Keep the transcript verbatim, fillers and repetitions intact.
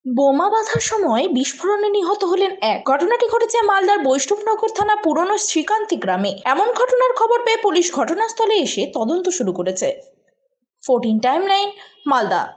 বোমা বাঁধার সময় বিস্ফোরণে নিহত হলেন এক। ঘটনাটি ঘটেছে মালদার বৈষ্ণবনগর থানা পুরনো শ্রীকান্তি গ্রামে। এমন ঘটনার খবর পেয়ে পুলিশ ঘটনাস্থলে এসে তদন্ত শুরু করেছে। Fourteen timeline, Malda.